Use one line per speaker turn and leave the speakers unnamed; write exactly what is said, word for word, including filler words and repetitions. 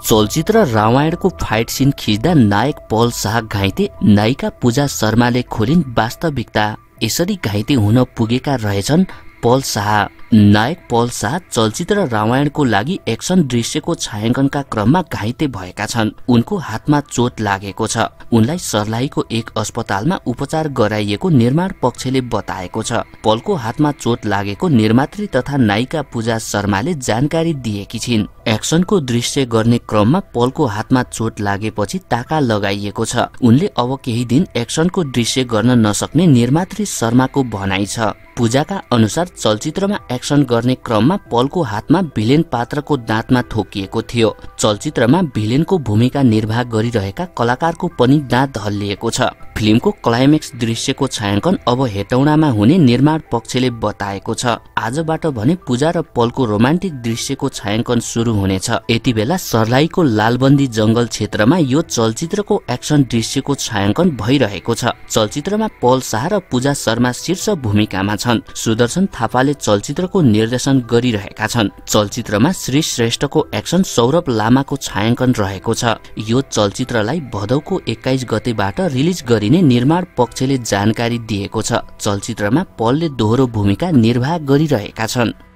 चलचित्र रामायणको fight scene खिच्दा नायक पल शाह घाइते, नायिका पूजा शर्माले खोलिन् वास्तविकता। यसरी घाइते हुन पुगेका रहेछन् पल शाह। नायक पल शाह चलचित्र रामायणको लागि एक्सन दृश्यको छायाङ्कनका क्रममा घाइते भएका छन्। उनको हातमा चोट लागेको छ। उनलाई सर्लाहीको एक अस्पतालमा उपचार गराइएको निर्माण पक्षले बताएको छ। पलको हातमा चोट लागेको निर्मात्री तथा नायिका पूजा शर्माले जानकारी दिएकी छिन्। एक्सनको दृश्य गर्ने क्रममा पलको हातमा चोट लागेपछि टाका लगाइएको छ। उनले अब केही दिन एक्सनको दृश्य गर्न नसक्ने निर्मात्री शर्माको भनाइ छ। पूजाका अनुसार चलचित्रमा एक्सन गर्ने क्रममा पलको हातमा भिलेन पात्रको दाँतमा ठोकिएको थियो। चलचित्रमा भिलेनको भूमिका निर्वाह गरिरहेका कलाकारको पनि दाँत हल्लिएको छ। फिल्मको क्लाइमेक्स दृश्यको छायाङ्कन अब हेटौडामा हुने निर्माण पक्षले बताएको छ। आजबाट भने पूजा र पलको रोमान्टिक दृश्यको छायाङ्कन सुरु हुनेछ। यति बेला सर्लाहीको लालबन्दी जंगल क्षेत्रमा यो चलचित्रको एक्सन दृश्यको छायाङ्कन भइरहेको छ। चलचित्रमा पल शाह र पूजा शर्मा शीर्ष भूमिकामा छन्। सुदर्शन थापाले चलचित्रको निर्देशन गरिरहेका छन्। चलचित्रमा श्री श्रेष्ठको एक्सन सौरभ लामाको छायाङ्कन रहेको छ। यो चलचित्रलाई भदौको एक्काइस गतेबाट रिलिज गरिने निर्माण पक्षले जानकारी दिएको छ। चलचित्रमा पलले दोहोरो भूमिका निर्वाह गरिरहेका छन्।